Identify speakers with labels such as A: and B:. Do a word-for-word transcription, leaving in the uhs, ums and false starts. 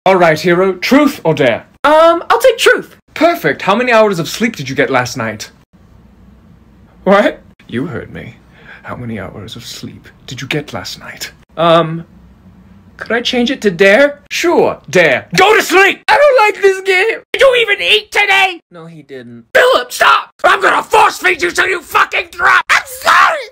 A: Alright, hero. Truth or dare?
B: Um, I'll take truth.
A: Perfect. How many hours of sleep did you get last night? What? You heard me. How many hours of sleep did you get last night?
B: Um, could I change it to dare?
A: Sure, dare. Go to sleep!
B: I don't like this game.
C: Did you even eat today?
B: No, he didn't.
C: Philip, stop! I'm gonna force feed you so you fucking drop! I'm sorry!